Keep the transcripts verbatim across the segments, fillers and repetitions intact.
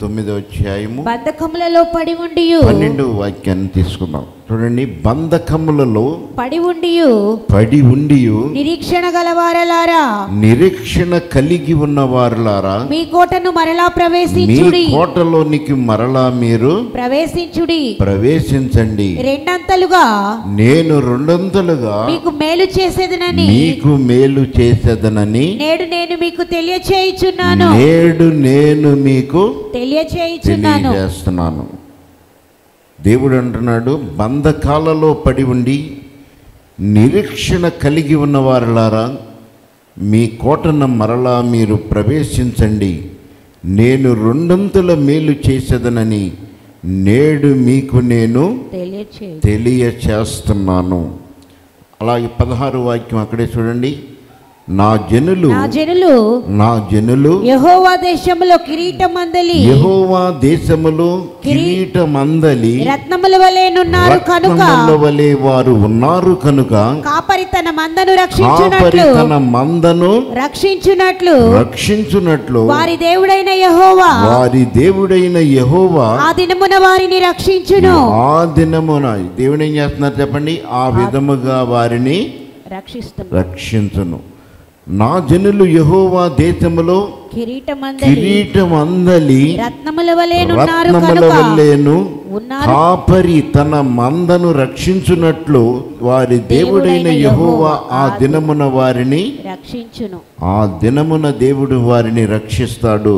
తొమ్మిదో అధ్యాయము బంధకములలో పడి ఉండి పన్నెండు వాక్యాన్ని తీసుకుందాం. చూడండి, బంధకములలో పడి ఉండి పడి ఉండి నిరీక్షణ గలవారలారా, నిరీక్షణ కలిగి ఉన్న వారులారా, మీ కోటను మరలా మీ ప్రవేశించుడి కోటలోనికి మరలా మీరు ప్రవేశించుడి ప్రవేశించండి. రెండంతలుగా నేను రెండొంతులుగా మీకు మేలు చేసేదనని మీకు మేలు చేసేదనని నేడు నేను మీకు తెలియచేయుచున్నాను నేడు నేను మీకు తెలియచేయుచున్నాను తెలియజేస్తున్నాను. దేవుడు అంటున్నాడు, బంధకాలలో పడి ఉండి నిరీక్షణ కలిగి ఉన్న వారులారా, మీ కోటను మరలా మీరు ప్రవేశించండి. నేను రెండొంతుల మేలు చేసేదనని నేడు మీకు నేను తెలియచేయు తెలియచేస్తున్నాను. అలాగే పదహారు వాక్యం అక్కడే చూడండి. నా జనులు నా జనులు నా జనులు యెహోవా దేశములో కిరీటమందలి యెహోవా దేశములో కిరీటమందలి రత్నముల వలెనున్నారు కనుక రత్నముల వలె వారు ఉన్నారు కనుక కాపరి తన మందను కాపరి రక్షించునట్లు తన మందను రక్షించునట్లు రక్షించునట్లు వారి దేవుడైన యెహోవా వారి దేవుడైన యెహోవా ఆ దినమున వారిని రక్షించును. ఆ దినమున దేవుడు ఏం చేస్తున్నారు చెప్పండి? ఆ విధముగా వారిని రక్షిస్తును రక్షించును. నా జనులు యెహోవా దేశములో కిరీటమందలి కిరీటమందలి రత్నముల వలెనున్నారు రత్నముల కనుక వలెను ఉన్నారు కాపరి తన మందను రక్షించునట్లు వారి దేవుడైన యెహోవా ఆ దినమున వారిని రక్షించును. ఆ దినమున దేవుడు వారిని రక్షిస్తాడు.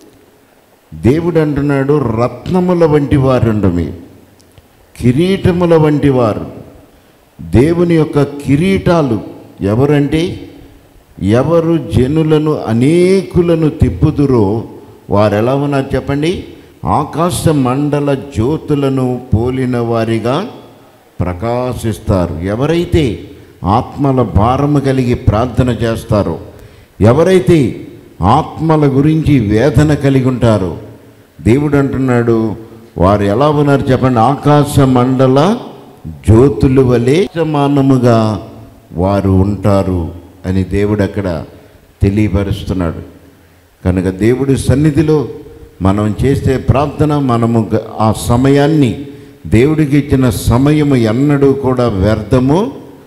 దేవుడు అంటున్నాడు, రత్నముల వంటి వారుండమి, కిరీటముల వంటి వారు. దేవుని యొక్క కిరీటాలు ఎవరంటే, ఎవరు జనులను అనేకులను తిప్పుదురో వారు ఎలా ఉన్నారు చెప్పండి? ఆకాశ మండల జ్యోతులను పోలిన వారిగా ప్రకాశిస్తారు. ఎవరైతే ఆత్మల భారము కలిగి ప్రార్థన చేస్తారో, ఎవరైతే ఆత్మల గురించి వేదన కలిగి ఉంటారో, దేవుడు అంటున్నాడు వారు ఎలా ఉన్నారు చెప్పండి? ఆకాశ మండల జ్యోతుల వలె సమానముగా వారు ఉంటారు అని దేవుడు అక్కడ తెలియపరుస్తున్నాడు. కనుక దేవుడి సన్నిధిలో మనం చేసే ప్రార్థన, మనము ఆ సమయాన్ని, దేవుడికి ఇచ్చిన సమయము ఎన్నడూ కూడా వ్యర్థము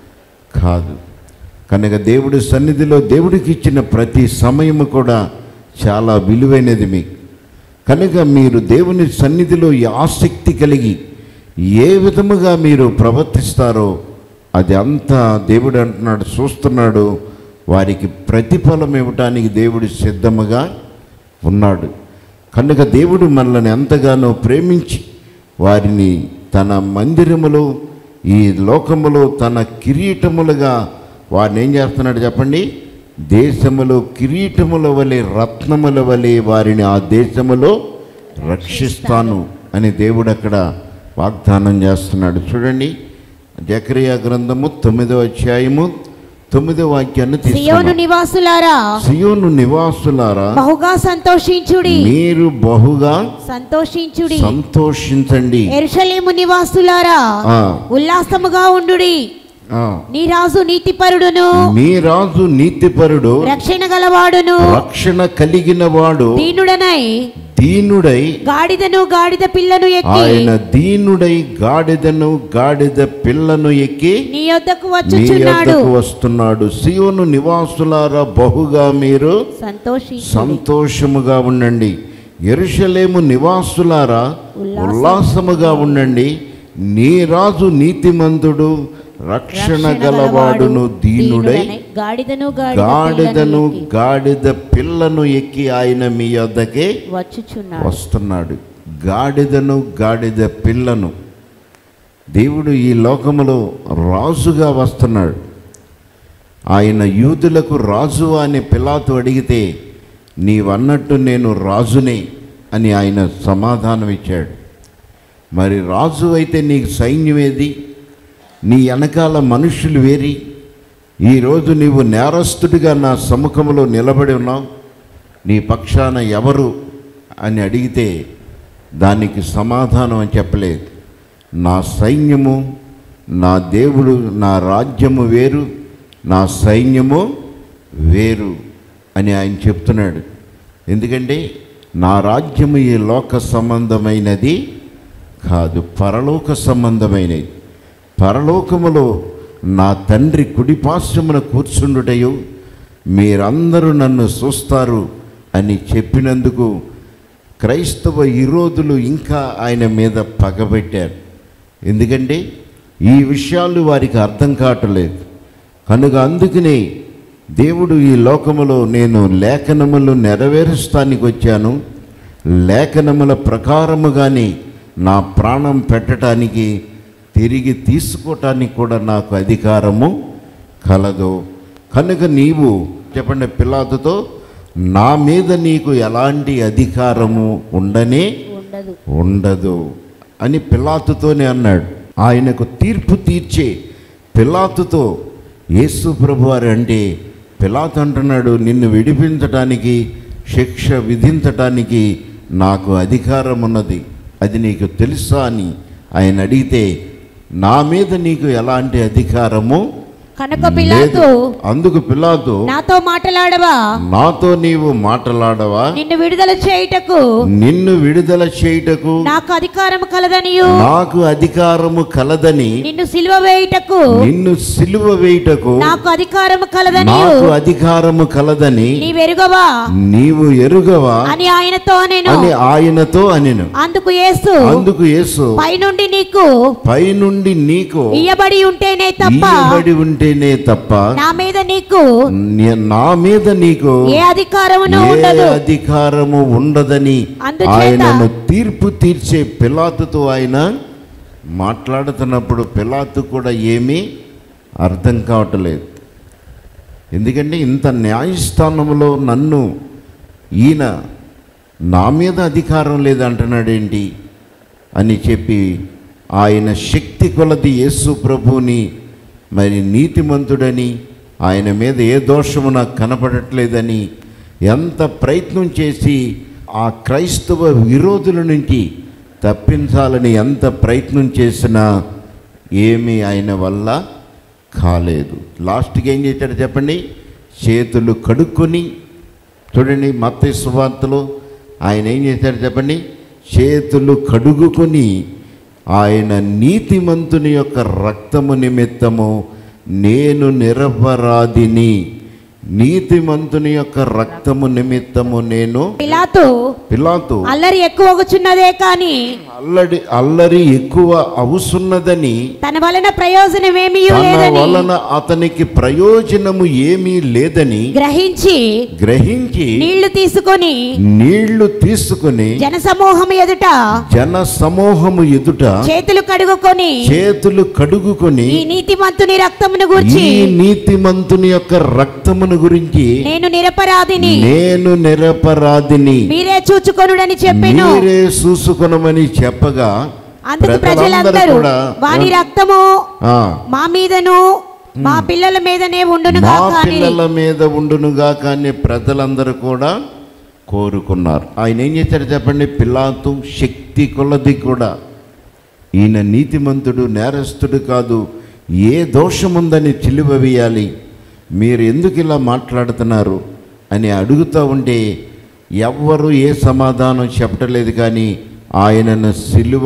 కాదు. కనుక దేవుడి సన్నిధిలో దేవుడికి ఇచ్చిన ప్రతి సమయము కూడా చాలా విలువైనది మీకు. కనుక మీరు దేవుని సన్నిధిలో ఈ ఆసక్తి కలిగి ఏ విధముగా మీరు ప్రవర్తిస్తారో అది అంతా దేవుడు అంటున్నాడు, చూస్తున్నాడు. వారికి ప్రతిఫలం ఇవ్వటానికి దేవుడు సిద్ధముగా ఉన్నాడు. కనుక దేవుడు మనల్ని ఎంతగానో ప్రేమించి వారిని తన మందిరములో, ఈ లోకములో తన కిరీటములుగా వారిని ఏం చేస్తున్నాడు చెప్పండి? దేశములో కిరీటముల వలె, రత్నముల వలె వారిని ఆ దేశములో రక్షిస్తాను అని దేవుడు అక్కడ వాగ్దానం చేస్తున్నాడు. చూడండి, జకరియా గ్రంథము తొమ్మిదో అధ్యాయము తొమ్మిదో వాక్యాన్ని సియోను తీసుకున్నాం. నివాసులారా, సియోను నివాసులారా, బహుగా సంతోషించుడి, మీరు బహుగా సంతోషించుడి. సంతోషించండి. యెరూషలేము నివాసులారా, ఆ, ఉల్లాసముగా ఉండుడి. ఆ, నీ రాజు నీతిపరుడును, మీ రాజు నీతిపరుడు, రక్షణ గలవాడును, రక్షణ కలిగిన వాడు, దీనుడనై దీనుడై, గాడిదను గాడిద పిల్లను ఎక్కి ఆయన దీనుడై గాడిదను గాడిద పిల్లను ఎక్కి నీ యొద్దకు మీ వచ్చుచున్నాడు. యొద్దకు వస్తున్నాడు. సియోను నివాసులారా, బహుగా మీరు సంతోషించుడి. సంతోషముగా ఉండండి. యెరూషలేము నివాసులారా, ఉల్లాసముగా ఉండండి. నీ రాజు నీతిమంతుడు, రక్షణ గలవాడును, దీనుడై గాడిదను గాడిదను గాడిద పిల్లను ఎక్కి ఆయన మీ యొద్దకే వచ్చుచున్నాడు. వస్తున్నాడు. గాడిదను గాడిద పిల్లను దేవుడు ఈ లోకములో రాజుగా వస్తున్నాడు. ఆయన యూదులకు రాజు అని పిలాతు అడిగితే, నీవన్నట్టు నేను రాజునే అని ఆయన సమాధానం ఇచ్చాడు. మరి రాజు అయితే నీకు సైన్యమేది? నీ వెనకాల మనుషులు వేరి? ఈరోజు నీవు నేరస్తుడిగా నా సముఖంలో నిలబడి ఉన్నావు, నీ పక్షాన ఎవరు అని అడిగితే దానికి సమాధానం అని చెప్పలేదు. నా సైన్యము, నా దేవుడు, నా రాజ్యము వేరు, నా సైన్యము వేరు అని ఆయన చెప్తున్నాడు. ఎందుకంటే నా రాజ్యము ఈ లోక సంబంధమైనది కాదు, పరలోక సంబంధమైనది. పరలోకములో నా తండ్రి కుడిపార్శ్వమున కూర్చుండుటయు మీరందరూ నన్ను చూస్తారు అని చెప్పినందుకు క్రైస్తవ విరోధులు ఇంకా ఆయన మీద పగబెట్టారు. ఎందుకంటే ఈ విషయాలు వారికి అర్థం కావట్లేదు కనుక అందుకనే దేవుడు ఈ లోకములో నేను లేఖనములు నెరవేరుస్తానికి వచ్చాను, లేఖనముల ప్రకారముగానే నా ప్రాణం పెట్టడానికి తిరిగి తీసుకోవటానికి కూడా నాకు అధికారము కలదు. కనుక నీవు చెప్పండి పిలాతుతో, నా మీద నీకు ఎలాంటి అధికారము ఉండనే ఉండదు ఉండదు అని పిలాతుతోనే అన్నాడు. ఆయనకు తీర్పు తీర్చే పిలాతుతో యేసు ప్రభువారు అంటే పిలాతు అంటున్నాడు, నిన్ను విడిపించటానికి శిక్ష విధించటానికి నాకు అధికారం ఉన్నది, అది నీకు తెలుసా అని ఆయన అడిగితే నా మీద నీకు ఎలాంటి అధికారము కనుక పిలాతు అందుకు పిలాతు నాతో మాట్లాడవా, నాతో నీవు మాట్లాడవా, నిన్ను విడుదల చేయుటకు నిన్ను విడుదల చేయుటకు నాకు అధికారము కలదనియు, నాకు అధికారము కలదని, నిన్ను సిలువ వేయుటకు నిన్ను సిలువ వేయుటకు నాకు అధికారము కలదనియు నాకు అధికారము కలదని నీవెరుగవా నీవు ఎరుగవా అని ఆయనతో నేను అని ఆయనతో అనెను. అందుకు యేసు అందుకు యేసు పైనుండి నీకు పైనుండి నీకు ఇయ్యబడి ఉంటేనే తప్ప ఇయ్యబడి ఉంటేనే తప్ప నా మీద నీకు నే- నా మీద నీకు ఏ అధికారమును ఏ ఉండదు. అధికారము ఉండదని అందుచేత ఆయనను తీర్పు తీర్చే పిలాతుతో ఆయన మాట్లాడుతున్నప్పుడు పిలాతు కూడా ఏమీ అర్థం కావట్లేదు. ఎందుకంటే ఇంత న్యాయస్థానంలో నన్ను ఈయన నా మీద అధికారం లేదంటున్నాడేంటి అని చెప్పి ఆయన శక్తి కొలది యేసు ప్రభువుని మరి నీతిమంతుడని, ఆయన మీద ఏ దోషము నాకు కనపడట్లేదని ఎంత ప్రయత్నం చేసి ఆ క్రైస్తవ విరోధుల నుంచి తప్పించాలని ఎంత ప్రయత్నం చేసినా ఏమీ ఆయన వల్ల కాలేదు. లాస్ట్కి ఏం చేశాడు చెప్పండి, చేతులు కడుక్కొని, చూడండి మత్తయి సువార్తలో ఆయన ఏం చేశాడు చెప్పండి, చేతులు కడుగుకొని ఆయన నీతిమంతుని యొక్క రక్తము నిమిత్తము నేను నిరపరాధిని, నీతిమంతుని యొక్క రక్తము నిమిత్తము నేను పిలాతు పిలాతు అల్లరి ఎక్కువగుచున్నదే కాని అల్లడి అల్లరి ఎక్కువ అవుసున్నదని, తన వలన ప్రయోజనమేమీ తన లేదని వలన అతనికి ప్రయోజనము ఏమీ లేదని గ్రహించి గ్రహించి నీళ్లు తీసుకొని నీళ్లు తీసుకుని జనసమూహం ఎదుట జన సమూహము ఎదుట చేతులు కడుగుకొని చేతులు కడుగుకొని ఈ నీతిమంతుని రక్తమును గూర్చి ఈ నీతిమంతుని యొక్క రక్తమును గురించి నేను నిరపరాధిని నేను నిరపరాధిని మీరే చూచుకొనుడని చెప్పెను. మీరే చూసుకొనమని చెప్పగా అందుకు ప్రజలందరూ ప్రజలందరూ కూడా వాని రక్తము ఆ, మా మీదను మా పిల్లల మీదనే ఉండునుగా మా కానీ పిల్లల మీద ఉండునుగా కానీ ప్రజలందరూ కూడా కోరుకున్నారు. ఆయన ఏం చేశారు చెప్పండి, పిలాతు శక్తి కొలది కూడా ఈయన నీతిమంతుడు నేరస్తుడు కాదు, ఏ దోషముందని చిలువ వేయాలి, మీరు ఎందుకు ఇలా మాట్లాడుతున్నారు అని అడుగుతూ ఉంటే ఎవ్వరు ఏ సమాధానం చెప్పటలేదు. కానీ ఆయనను సిలువ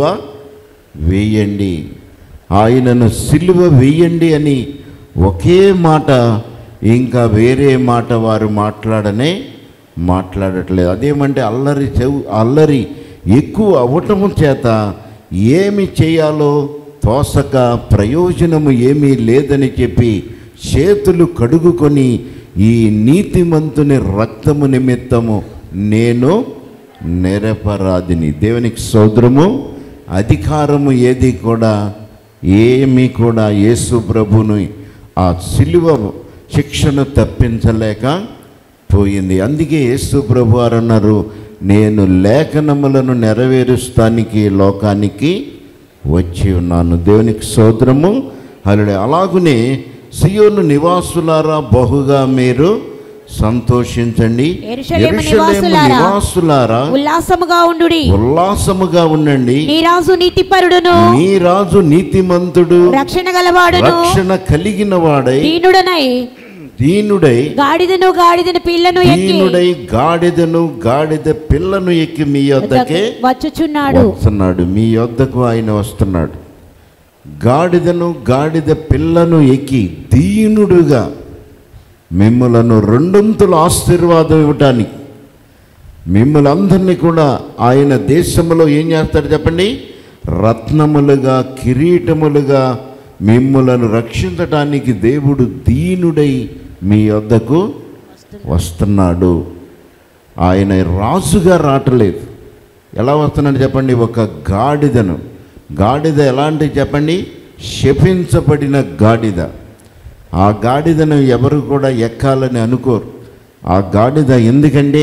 వేయండి, ఆయనను సిలువ వేయండి అని ఒకే మాట, ఇంకా వేరే మాట వారు మాట్లాడనే మాట్లాడట్లేదు. అదేమంటే అల్లరి చెవు అల్లరి ఎక్కువ అవ్వటము చేత ఏమి చేయాలో తోసక ప్రయోజనము ఏమీ లేదని చెప్పి చేతులు కడుగుకొని ఈ నీతిమంతుని రక్తము నిమిత్తము నేను నిరపరాధిని. దేవునికి స్తోత్రము. అధికారము ఏది కూడా ఏమీ కూడా యేసు ప్రభుని ఆ సిలువ శిక్షను తప్పించలేక పోయింది. అందుకే యేసు ప్రభు వారు అన్నారు, నేను లేఖనములను నెరవేరుస్తానికి లోకానికి వచ్చి ఉన్నాను. దేవునికి స్తోత్రము. హల్లెలూయా. అలాగునే సియోను నివాసులారా బహుగా మీరు సంతోషించండి, యెరూషలేము యెరూషలేము నివాసులారా నివాసులారా ఉల్లాసముగా ఉండుడి, ఉల్లాసముగా ఉండండి, నీ రాజు నీతిపరుడును నీ రాజు నీతిమంతుడు రక్షణ గలవాడును రక్షణ కలిగిన వాడై దీనుడనై దీనుడై గాడిదను గాడిదను పిల్లను ఎక్కి దీనుడై గాడిదను గాడిద పిల్లను ఎక్కి మీ యొద్దకే వచ్చుచున్నాడు వస్తున్నాడు. మీ యొద్దకు ఆయన వస్తున్నాడు. గాడిదను గాడిద పిల్లను ఎక్కి దీనుడుగా మిమ్మలను రెండొంతుల ఆశీర్వాదం ఇవ్వటానికి, మిమ్మల్ని కూడా ఆయన దేశంలో ఏం చేస్తాడు చెప్పండి? రత్నములుగా, కిరీటములుగా మిమ్మలను రక్షించటానికి దేవుడు దీనుడై మీ వద్దకు వస్తున్నాడు. ఆయన రాజుగా రావట్లేదు. ఎలా వస్తున్నాడు చెప్పండి? ఒక గాడిదను. గాడిద ఎలాంటి చెప్పండి? శపించబడిన గాడిద. ఆ గాడిదను ఎవరు కూడా ఎక్కాలని అనుకోరు. ఆ గాడిద ఎందుకంటే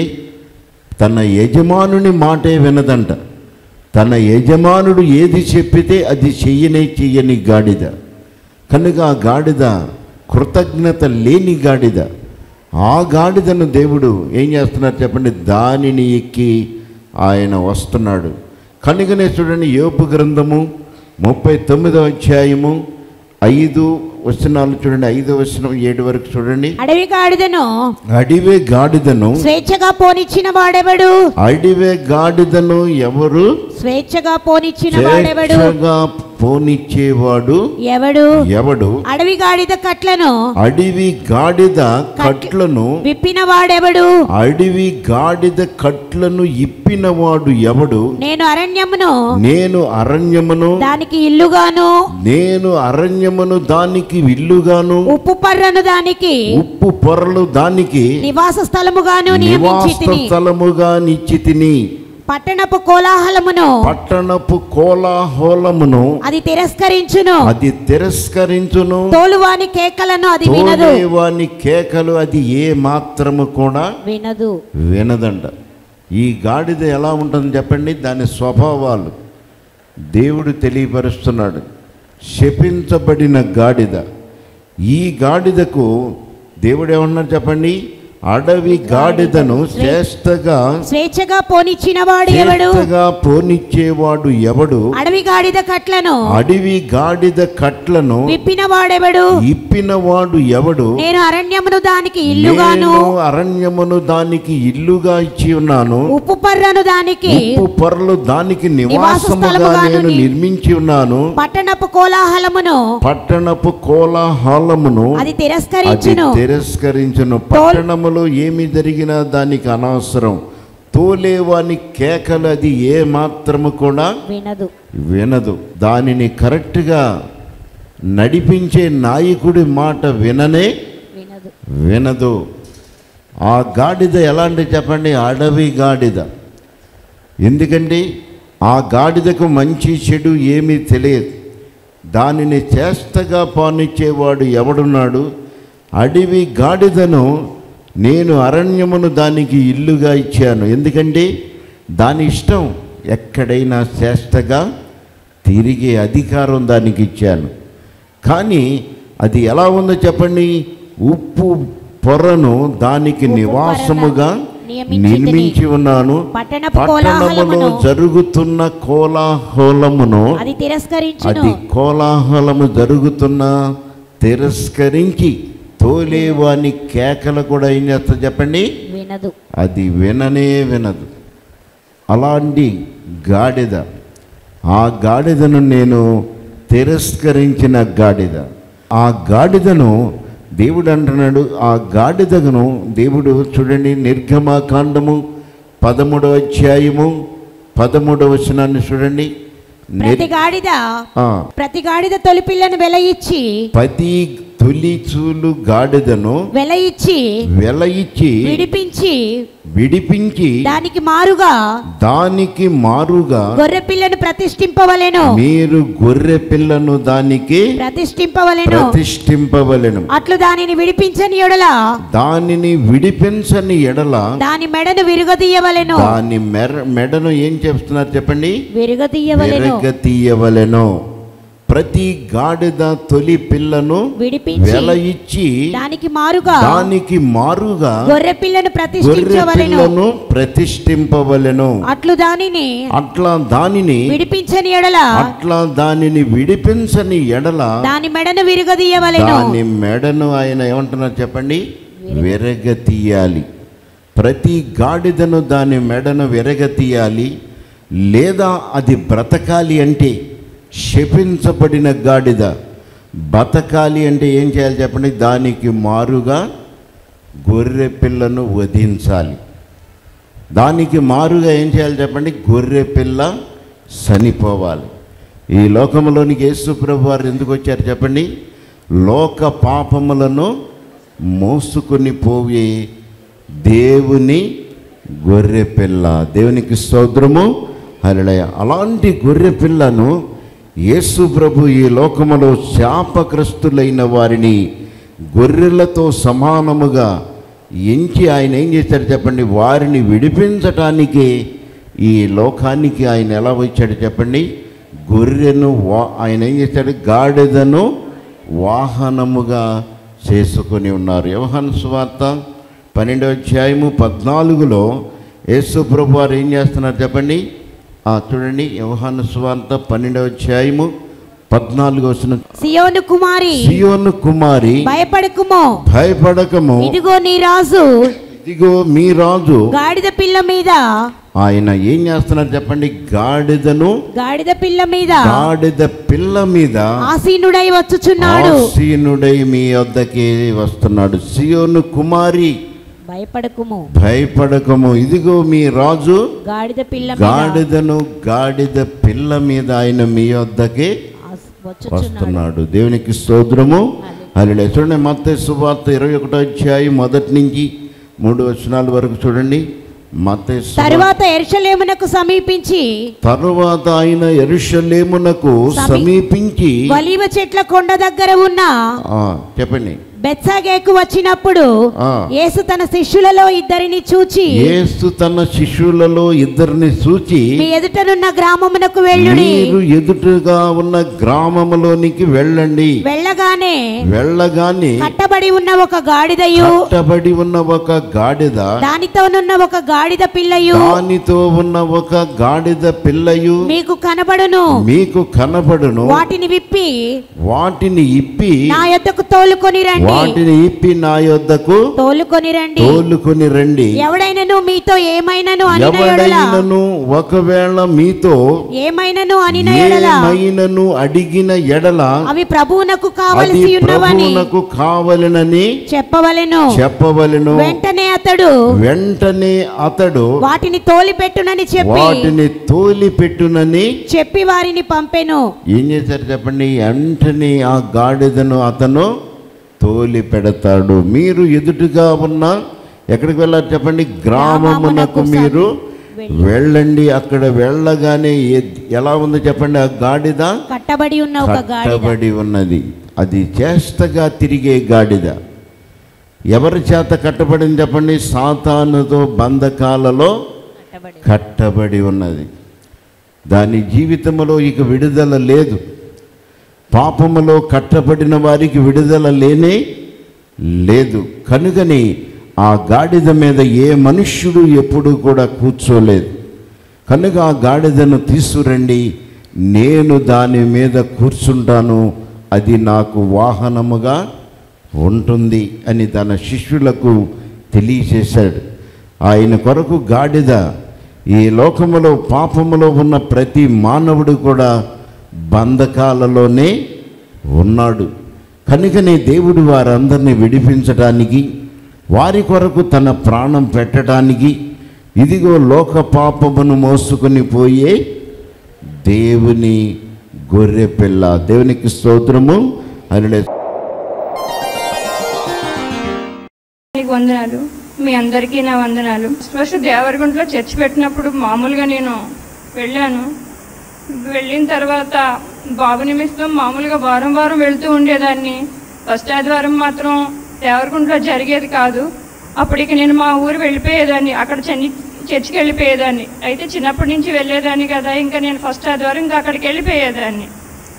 తన యజమానుని మాటే వినదంట. తన యజమానుడు ఏది చెప్పితే అది చెయ్యనే చెయ్యని గాడిద. కనుక ఆ గాడిద కృతజ్ఞత లేని గాడిద. ఆ గాడిదను దేవుడు ఏం చేస్తున్నారు చెప్పండి? దానిని ఎక్కి ఆయన వస్తున్నాడు. కనుకనే చూడండి, యోబు గ్రంథము ముప్పై తొమ్మిదవ అధ్యాయము ఐదు వచనాలు చూడండి. ఐదో వచనం ఏడు వరకు చూడండి. అడవి గాడిదను అడివే గాడిదను స్వేచ్ఛగా పోనిచ్చిన వాడెవడు? అడివే గాడిదను ఎవరు స్వేచ్ఛగా పోనిచ్చిన వాడెవడు? స్వేచ్ఛగా పోనిచ్చేవాడు ఎవడు? ఎవడు? అడవి గాడిద కట్లను అడివి గాడిద కట్లను విప్పిన వాడెవడు? అడివి గాడిద కట్లను ఇప్పినవాడు ఎవడు? నేను అరణ్యమును నేను అరణ్యమును దానికి ఇల్లుగాను, నేను అరణ్యమును దానికి ఇల్లుగాను, ఉప్పు పర్రను దానికి ఉప్పు పొరలు దానికి నివాస స్థలముగాను నివాస నియమించితిని. స్థలముగా నిచ్చితిని. పట్టణపు కోలాహలమును పట్టణపు కోలాహలమును అది తిరస్కరించును, అది తిరస్కరించును. తోలువాని కేకలను అది వినదు. వాని కేకలు అది ఏ మాత్రము కూడా వినదు వినదంట. ఈ గాడిద ఎలా ఉంటుంది చెప్పండి? దాని స్వభావాలు దేవుడు తెలియపరుస్తున్నాడు. శపించబడిన గాడిద. ఈ గాడిదకు దేవుడు ఏమన్నారు చెప్పండి? అడవి గాడిదను శ్రేష్టగా స్వేచ్ఛగా పోనిచ్చిన వాడు ఎవడు? శ్రేష్టగా పోనిచ్చేవాడు ఎవడు? అడవి గాడిద కట్లను అడవి గాడిద కట్లను విప్పిన వాడెవడు? ఇప్పినవాడు ఎవడు? నేను అరణ్యమును దానికి ఇల్లుగాను, నేను అరణ్యమును దానికి ఇల్లుగా ఇచ్చి ఉన్నాను, ఉప్పు పర్రను దానికి ఉప్పు పొరలు దానికి నివాసముగా నేను నిర్మించి ఉన్నాను. పట్టణపు కోలాహలమును పట్టణపు కోలాహలమును అది అది తిరస్కరించును. తిరస్కరించును. పట్టణములో ఏమి జరిగినా దానికి అనవసరం. తోలేవాని కేకలు అది ఏ మాత్రము కూడా వినదు వినదు. దానిని కరెక్ట్గా నడిపించే నాయకుడి మాట విననే వినదు వినదు. ఆ గాడిద ఎలాంటి చెప్పండి? అడవి గాడిద. ఎందుకంటే ఆ గాడిదకు మంచి చెడు ఏమీ తెలియదు. దానిని చేష్టగా పానిచ్చేవాడు ఎవడున్నాడు? అడవి గాడిదను నేను అరణ్యమును దానికి ఇల్లుగా ఇచ్చాను. ఎందుకంటే దాని ఇష్టం ఎక్కడైనా చేష్టగా తిరిగే అధికారం దానికి ఇచ్చాను. కానీ అది ఎలా ఉందో చెప్పండి? ఉప్పు పొరను దానికి నివాసముగా నిర్మించి ఉన్నాను. పట్టణములో జరుగుతున్న కోలాహలమును అది తిరస్కరించును. అది కోలాహలము జరుగుతున్న తిరస్కరించి తోలేవాని కేకలు కూడా ఏం చేస్తా చెప్పండి? వినదు. అది విననే వినదు. అలాంటి గాడిద. ఆ గాడిదను నేను తిరస్కరించిన గాడిద. ఆ గాడిదను దేవుడు అంటున్నాడు. ఆ గాడిదను దేవుడు చూడండి, నిర్గమకాండము పదమూడవ అధ్యాయము పదమూడవ వచనాన్ని చూడండి. ప్రతి గాడిద ఆ, ప్రతి గాడిద తొలి పిల్లను వెల ఇచ్చి పది తొలి చూలు గాడిదను వెల ఇచ్చి వెల ఇచ్చి విడిపించి విడిపించి దానికి మారుగా దానికి మారుగా గొర్రె పిల్లను ప్రతిష్ఠింపవలెను. మీరు గొర్రె పిల్లను దానికి ప్రతిష్ఠింపవలెను. ప్రతిష్ఠింపవలెను. అట్లు దానిని విడిపించని ఎడల దానిని విడిపించని ఎడల దాని మెడను విరుగదీయవలెను. దాని మెర మెడను ఏం చేస్తున్నారు చెప్పండి? విరుగదీయవలెను. విరగతీయవలెను. ప్రతి గాడిద తొలి పిల్లను విడిపించి వెల ఇచ్చి దానికి మారుగా దానికి మారుగా గొర్రె పిల్లను గొర్రె ప్రతిష్ఠించవలెను. పిల్లను ప్రతిష్ఠింపవలెను. అట్లు దానిని అట్లా దానిని విడిపించని ఎడల అట్లా దానిని విడిపించని ఎడల దాని మెడను విరగదీయవలెను. దాని మెడను ఆయన ఏమంటున్నారు చెప్పండి? విరగతీయాలి. ప్రతి గాడిదను దాని మెడను విరగతీయాలి. లేదా అది బ్రతకాలి అంటే, శపించబడిన గాడిద బతకాలి అంటే ఏం చేయాలి చెప్పండి? దానికి మారుగా గొర్రె పిల్లను వధించాలి. దానికి మారుగా ఏం చేయాలి చెప్పండి? గొర్రె పిల్ల చనిపోవాలి. ఈ లోకంలోనికి యేసు ప్రభు వారు ఎందుకు వచ్చారు చెప్పండి? లోక పాపములను మోసుకొని పోయే దేవుని గొర్రె పిల్ల. దేవునికి స్తోత్రము, హల్లెలూయా. అలాంటి గొర్రె పిల్లను యేసు ప్రభు ఈ లోకములో శాపగ్రస్తులైన వారిని గొర్రెలతో సమానముగా ఎంచి ఆయన ఏం చేశాడు చెప్పండి? వారిని విడిపించటానికి ఈ లోకానికి ఆయన ఎలా వచ్చాడు చెప్పండి? గొర్రెను వా ఆయన ఏం చేశాడు? గాడిదను వాహనముగా చేసుకొని ఉన్నారు. యోహాను సువార్త పన్నెండవ అధ్యాయము పద్నాలుగులో యేసు ప్రభు వారు ఏం చేస్తున్నారు చెప్పండి? చూడండి, యోహాను సువార్త పన్నెండవ అధ్యాయము పద్నాలుగు వచనం. సియోను కుమారి సియోను కుమారి భయపడకుము భయపడకము ఇదిగో నీ రాజు ఇదిగో మీ రాజు. గాడిద పిల్ల మీద ఆయన ఏం చేస్తున్నారు చెప్పండి? గాడిదను గాడిద పిల్ల మీద గాడిద పిల్ల మీద ఆసీనుడై వచ్చుచున్నాడు. ఆసీనుడై మీ వద్దకి వస్తున్నాడు. సియోను కుమారి భయపడకుము భయపడకము ఇదిగో మీ రాజు గాడిద పిల్ల గాడిదను గాడిద పిల్ల మీద ఆయన మీ వద్దకి వస్తున్నాడు. దేవునికి స్తోత్రము, హల్లెలూయా. చూడండి, మత్తయి సువార్త ఇరవై ఒకటో అధ్యాయం మొదటి నుంచి మూడు వచనాల వరకు చూడండి. మత్తయి తరువాత యెరూషలేమునకు సమీపించి తరువాత ఆయన యెరూషలేమునకు సమీపించి ఒలీవ చెట్ల కొండ దగ్గర ఉన్న చెప్పండి బెత్సాగేకు వచ్చినప్పుడు యేసు తన శిష్యులలో ఇద్దరిని చూచి యేసు తన శిష్యులలో ఇద్దరిని చూచి మీ ఎదుటనున్న గ్రామమునకు వెళ్ళుడి. మీరు ఎదుటగా ఉన్న గ్రామములోనికి వెళ్ళండి. వెళ్ళగానే వెళ్ళగానే కట్టబడి ఉన్న ఒక గాడిదయు కట్టబడి ఉన్న ఒక గాడిద దానితోనున్న ఒక గాడిద పిల్లయు దానితో ఉన్న ఒక గాడిద పిల్లయు మీకు కనబడును మీకు కనబడును వాటిని విప్పి వాటిని ఇప్పి నా యొద్దకు తోలుకొని రండి. వాటిని ఇప్పి నా యొద్దకు తోలుకొని రండి. తోలుకొని రండి. ఎవడైనను మీతో ఏమైనను ఎవడైనను ఒకవేళ మీతో ఏమైనను అనిన ఎడల ఏమైనను అడిగిన ఎడల అవి ప్రభువునకు కావలసి ఉన్నవని ప్రభువునకు కావలెనని చెప్పవలెను చెప్పవలెను. వెంటనే అతడు వెంటనే అతడు వాటిని తోలిపెట్టునని చెప్పి వాటిని తోలిపెట్టునని చెప్పి వారిని పంపెను. ఏం చేశారు చెప్పండి? వెంటనే ఆ గాడిదను అతను తోలి పెడతాడు. మీరు ఎదుటిగా ఉన్న ఎక్కడికి వెళ్ళారు చెప్పండి? గ్రామమునకు మీరు వెళ్ళండి. అక్కడ వెళ్ళగానే ఎలా ఉంది చెప్పండి? ఆ గాడిద కట్టబడి ఉన్న ఒక గాడిద కట్టబడి ఉన్నది. అది చేష్టగా తిరిగే గాడిద. ఎవరి చేత కట్టబడింది చెప్పండి? సాతానుతో బంధకాలలో కట్టబడి ఉన్నది. దాని జీవితంలో ఇక విడుదల లేదు. పాపములో కట్టబడిన వారికి విడుదల లేనే లేదు. కనుకని ఆ గాడిద మీద ఏ మనుష్యుడు ఎప్పుడు కూడా కూర్చోలేదు. కనుక ఆ గాడిదను తీసుకురండి, నేను దాని మీద కూర్చుంటాను, అది నాకు వాహనముగా ఉంటుంది అని తన శిష్యులకు తెలియచేశాడు. ఆయన కొరకు గాడిద ఈ లోకములో పాపములో ఉన్న ప్రతి మానవుడు కూడా బంధకాలలోనే ఉన్నాడు. కనుకనే దేవుడు వారందరినీ విడిపించడానికి, వారి కొరకు తన ప్రాణం పెట్టడానికి ఇదిగో లోక పాపమును మోసుకొని పోయే దేవుని గొర్రె పిల్ల. దేవునికి స్తోత్రము. హల్లెలూయా. వందనాలు. మీ అందరికీ నా వందనాలు. ఫస్ట్ దేవరగుంటలో చర్చ్ పెట్టినప్పుడు మామూలుగా నేను వెళ్ళాను. వెళ్ళిన తర్వాత బాబు నిమిత్తం మామూలుగా వారం వారం వెళ్తూ ఉండేదాన్ని. ఫస్ట్ ఆదివారం మాత్రం దేవరగుంటలో జరిగేది కాదు. అప్పటికి నేను మా ఊరు వెళ్ళిపోయేదాన్ని, అక్కడ చెన్ని చర్చికి వెళ్ళిపోయేదాన్ని. అయితే చిన్నప్పటి నుంచి వెళ్ళేదాన్ని కదా, ఇంకా నేను ఫస్ట్ ఆదివారం ఇంకా అక్కడికి వెళ్ళిపోయేదాన్ని.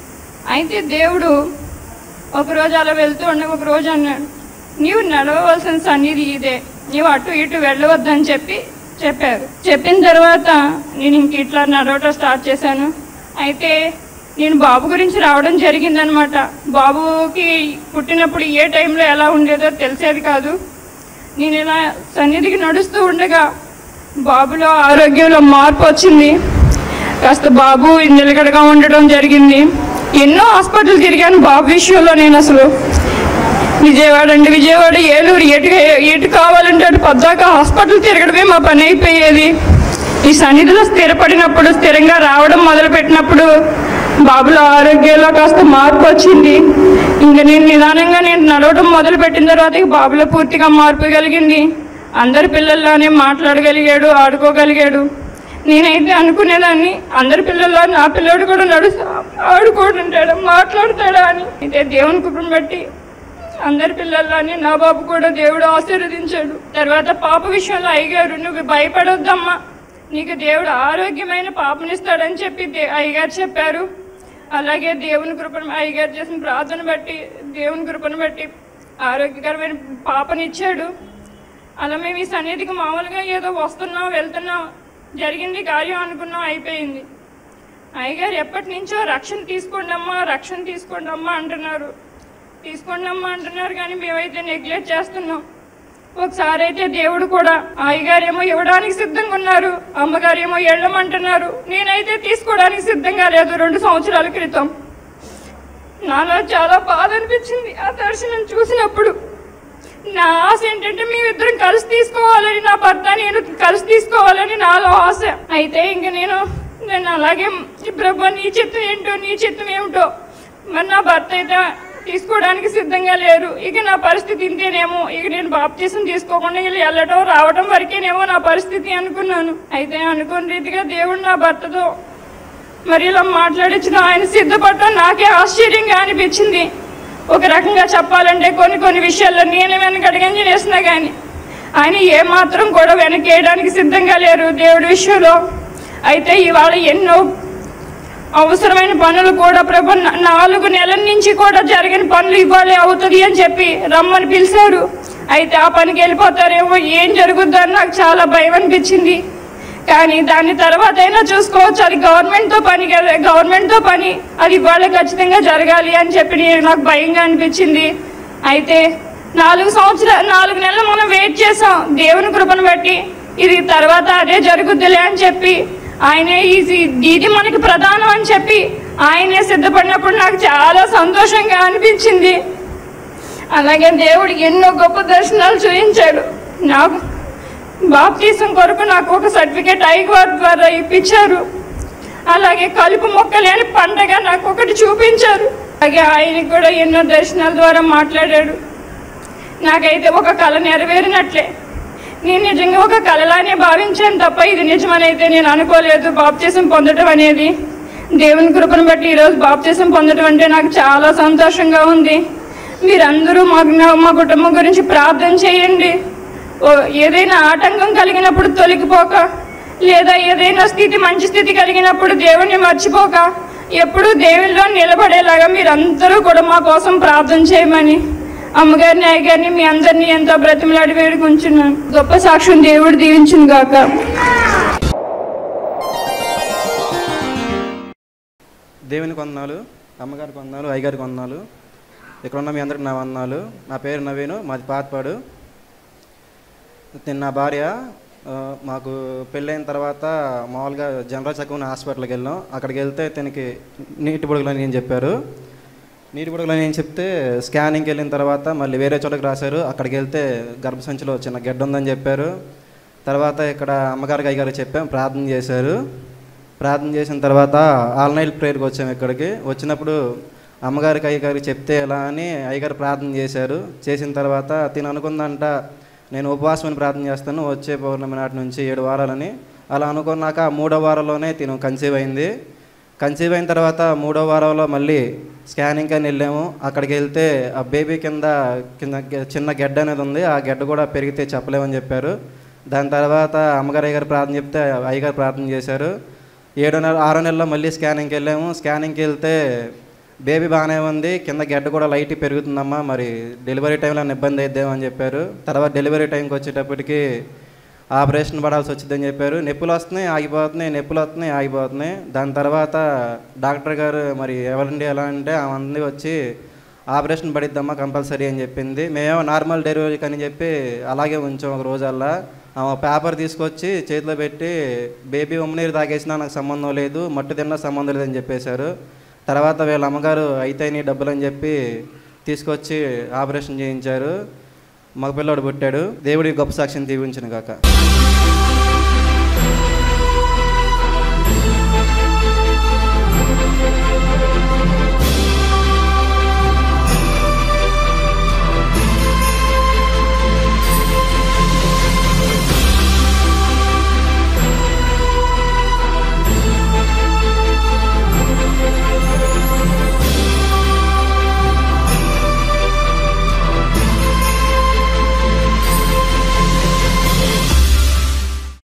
అయితే దేవుడు ఒకరోజు అలా వెళ్తూ ఉండగా ఒకరోజు అన్నాడు, నీవు నడవవలసిన సన్నిధి ఇదే, నీవు అటు ఇటు వెళ్ళవద్దని చెప్పి చెప్పారు. చెప్పిన తర్వాత నేను ఇంక ఇట్లా నడవటం స్టార్ట్ చేశాను. అయితే నేను బాబు గురించి రావడం జరిగిందనమాట. బాబుకి పుట్టినప్పుడు ఏ టైంలో ఎలా ఉండేదో తెలిసేది కాదు. నేను ఇలా సన్నిధికి నడుస్తూ ఉండగా బాబులో ఆరోగ్యంలో మార్పు వచ్చింది. కాస్త బాబు నిలకడగా ఉండడం జరిగింది. ఎన్నో హాస్పిటల్ తిరిగాను బాబు విషయంలో. నేను అసలు విజయవాడ అండి విజయవాడ ఏలూరు ఎటు ఎటు కావాలంటే అటు పద్దాక హాస్పిటల్ తిరగడమే మా పని అయిపోయేది. ఈ సన్నిధిలో స్థిరపడినప్పుడు, స్థిరంగా రావడం మొదలుపెట్టినప్పుడు బాబులో ఆరోగ్యంలో కాస్త మార్పు వచ్చింది. ఇంకా నేను నిదానంగా నేను నడవడం మొదలుపెట్టిన తర్వాత బాబులో పూర్తిగా మార్పు కలిగింది. అందరి పిల్లల్లోనే మాట్లాడగలిగాడు, ఆడుకోగలిగాడు. నేనైతే అనుకునేదాన్ని అందరి పిల్లల్లో నా పిల్లడు కూడా నడుస్తా ఆడుకోడుంటాడా, మాట్లాడతాడా అని. అయితే దేవుని కృపను బట్టి అందరి పిల్లల్లోని నా బాబు కూడా దేవుడు ఆశీర్వదించాడు. తర్వాత పాప విషయంలో అయ్యగారు, నువ్వు భయపడొద్దమ్మా, నీకు దేవుడు ఆరోగ్యమైన పాపనిస్తాడని చెప్పి అయ్యగారు చెప్పారు. అలాగే దేవుని కృపను అయ్యగారు చేసిన ప్రార్థన బట్టి దేవుని కృపను బట్టి ఆరోగ్యకరమైన పాపనిచ్చాడు. అలా మేము ఈ సన్నిధికి మామూలుగా ఏదో వస్తున్నాం వెళ్తున్నాం, జరిగింది కార్యం అనుకున్నాం, అయిపోయింది. అయ్యగారు ఎప్పటి నుంచో రక్షణ తీసుకోండి అమ్మా, రక్షణ తీసుకోండి అమ్మా అంటున్నారు, తీసుకోండి అమ్మా అంటున్నారు. కానీ మేమైతే నెగ్లెక్ట్ చేస్తున్నాం. ఒకసారి అయితే దేవుడు కూడా అయ్యగారేమో ఇవ్వడానికి సిద్ధంగా ఉన్నారు, అమ్మగారేమో వెళ్ళమంటున్నారు. నేనైతే తీసుకోవడానికి సిద్ధంగా లేదు. రెండు సంవత్సరాల క్రితం నాలో చాలా బాధ అనిపించింది ఆ దర్శనం చూసినప్పుడు. నా ఆశ ఏంటంటే మేమిద్దరం కలిసి తీసుకోవాలని, నా భర్త నేను కలిసి తీసుకోవాలని నాలో ఆశ. అయితే ఇంక నేను నేను అలాగే ప్రభు నీ చిత్తం ఏంటో నీ చిత్తం ఏమిటో. మరి నా భర్త అయితే తీసుకోవడానికి సిద్ధంగా లేరు. ఇక నా పరిస్థితి ఇంతేనేమో, ఇక నేను బాప్తీసం తీసుకోకుండా వెళ్ళి వెళ్ళటం రావడం వరకేనేమో నా పరిస్థితి అనుకున్నాను. అయితే అనుకున్న రీతిగా దేవుడు నా భర్తతో మరి ఇలా మాట్లాడించిన ఆయన సిద్ధపడటం నాకే ఆశ్చర్యంగా అనిపించింది. ఒక రకంగా చెప్పాలంటే కొన్ని కొన్ని విషయాల్లో నేను వెనకడుగని చేసినా కానీ ఆయన ఏమాత్రం కూడా వెనకేయడానికి సిద్ధంగా లేరు దేవుడి విషయంలో. అయితే ఇవాళ ఎన్నో అవసరమైన పనులు కూడా ప్రభు నాలుగు నెలల నుంచి కూడా జరిగిన పనులు ఇవ్వాలి అవుతుంది అని చెప్పి రమ్మని పిలిచారు. అయితే ఆ పనికి వెళ్ళిపోతారేమో, ఏం జరుగుద్దని నాకు చాలా భయం అనిపించింది. కానీ దాని తర్వాత అయినా చూసుకోవచ్చు, అది గవర్నమెంట్తో పని కదా, గవర్నమెంట్తో పని, అది ఇవాళ ఖచ్చితంగా జరగాలి అని చెప్పి నాకు భయంగా అనిపించింది. అయితే నాలుగు సంవత్సరాలు నాలుగు నెలలు మనం వెయిట్ చేసాం దేవుని కృపను బట్టి. ఇది తర్వాత అదే జరుగుద్దిలే అని చెప్పి ఆయనే ఇది ఇది మనకి ప్రధానం అని చెప్పి ఆయనే సిద్ధపడినప్పుడు నాకు చాలా సంతోషంగా అనిపించింది. అలాగే దేవుడు ఎన్నో గొప్ప దర్శనాలు చూపించాడు. నాకు బాప్తీసం కొరకు నాకు ఒక సర్టిఫికేట్ ఐగార్ ద్వారా ఇప్పించారు. అలాగే కలుపు మొక్కలేని పండగ నాకు ఒకటి చూపించారు. అలాగే ఆయనకి కూడా ఎన్నో దర్శనాల ద్వారా మాట్లాడాడు. నాకైతే ఒక కళ నెరవేరినట్లే. నేను నిజంగా ఒక కళలానే భావించాను తప్ప ఇది నిజమనైతే నేను అనుకోలేదు. బాప్తీసం పొందడం అనేది దేవుని కృపను బట్టి ఈరోజు బాప్తీసం పొందడం అంటే నాకు చాలా సంతోషంగా ఉంది. మీరందరూ మాకు మా కుటుంబం గురించి ప్రార్థన చేయండి. ఏదైనా ఆటంకం కలిగినప్పుడు తొలగిపోక, లేదా ఏదైనా స్థితి మంచి స్థితి కలిగినప్పుడు దేవుణ్ణి మర్చిపోక, ఎప్పుడూ దేవుళ్ళలో నిలబడేలాగా మీరందరూ కూడా మా కోసం ప్రార్థన చేయమని అమ్మగారిని అయ్యగారిని మీ అందరినీ ఎంతో బ్రతిమలాడి వేడుకుంటున్నాను. గొప్ప సాక్ష్యం దేవుడు దీవించును గాక. దేవునికి వందనాలు, అమ్మగారికి వందనాలు, అయ్యగారికి వందనాలు, ఇక్కడ ఉన్న మీ అందరికి నా వందనాలు. నా పేరు నవీను, మాది పాతపాడు. నేను నా భార్య మాకు పెళ్ళైన తర్వాత మామూలుగా జనరల్ చక్కని హాస్పిటల్కి వెళ్ళాం. అక్కడికి వెళ్తే తనకి నీటి బుడగలని ఏం చెప్పారు. నీటి బుడగలని ఏం చెప్తే స్కానింగ్కి వెళ్ళిన తర్వాత మళ్ళీ వేరే చోటకి రాశారు. అక్కడికి వెళ్తే గర్భసంచిలో చిన్న గడ్డ ఉందని చెప్పారు. తర్వాత ఇక్కడ అమ్మగారికి అయ్యగారికి చెప్పాం, ప్రార్థన చేశారు. ప్రార్థన చేసిన తర్వాత ఆల్ నైట్ ప్రేయర్కి వచ్చాము. ఇక్కడికి వచ్చినప్పుడు అమ్మగారికి అయ్యగారికి చెప్తే ఎలా అని అయ్యగారు ప్రార్థన చేశారు. చేసిన తర్వాత తిను అనుకుందంట, నేను ఉపవాసమని ప్రార్థన చేస్తాను వచ్చే పౌర్ణమి నాటి నుంచి ఏడు వారాలని. అలా అనుకున్నాక మూడో వారంలోనే తిను కన్సీవ్ అయింది. కన్సీవ్ అయిన తర్వాత మూడో వారంలో మళ్ళీ స్కానింగ్ అని వెళ్ళాము. అక్కడికి వెళ్తే ఆ బేబీ కింద కింద చిన్న గెడ్డ అనేది ఉంది, ఆ గెడ్డ కూడా పెరిగితే చెప్పలేమని చెప్పారు. దాని తర్వాత అమ్మగారు అయ్యగారు ప్రార్థన చెప్తే అయ్యగారు ప్రార్థన చేశారు. ఏడో నెల ఆరో నెలలో మళ్ళీ స్కానింగ్కి వెళ్ళాము. స్కానింగ్కి వెళ్తే బేబీ బాగానే ఉంది, కింద గడ్డ కూడా లైట్ పెరుగుతుందమ్మా, మరి డెలివరీ టైంలో ఇబ్బంది అయిద్దామని చెప్పారు. తర్వాత డెలివరీ టైంకి వచ్చేటప్పటికి ఆపరేషన్ పడాల్సి వచ్చిందని చెప్పారు. నొప్పులు వస్తున్నాయి ఆగిపోతున్నాయి, నొప్పులు వస్తున్నాయి ఆగిపోతున్నాయి. దాని తర్వాత డాక్టర్ గారు మరి ఎవరండి ఎలా అంటే ఆమె వచ్చి ఆపరేషన్ పడిద్దమ్మా కంపల్సరీ అని చెప్పింది. మేమేమో నార్మల్ డెలివరీకి అని చెప్పి అలాగే ఉంచాం. ఒక రోజల్లా ఆమె పేపర్ తీసుకొచ్చి చేతిలో పెట్టి బేబీ ఉమ్మనీరు తాగేసినా నాకు సంబంధం లేదు, మట్టు తిన్నా సంబంధం లేదని చెప్పేశారు. తర్వాత వీళ్ళ అమ్మగారు అయితే నీ డబ్బులు అని చెప్పి తీసుకొచ్చి ఆపరేషన్ చేయించారు. మగ పిల్లోడు పుట్టాడు. దేవుడి గొప్ప సాక్ష్యం దీవించును గాక.